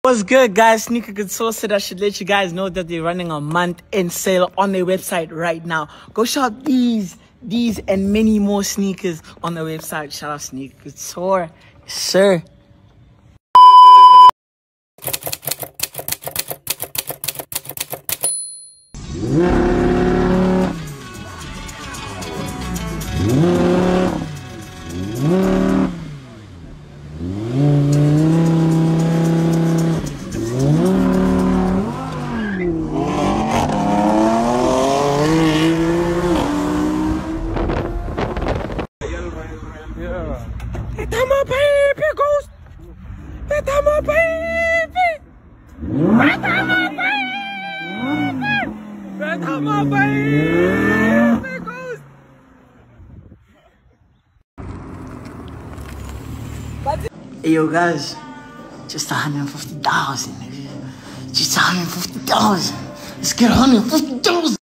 What's good, guys? Sneaker Good Source said I should let you guys know that they're running a month-end sale on their website right now. Go shop these and many more sneakers on their website. Shout out Sneaker Good Source. Yes, sir. That's my baby, Ghost. That's my baby. That's my baby. That's my baby, Ghost. Hey, yo, guys. Just 150,000. Just 150,000. Let's get 150,000.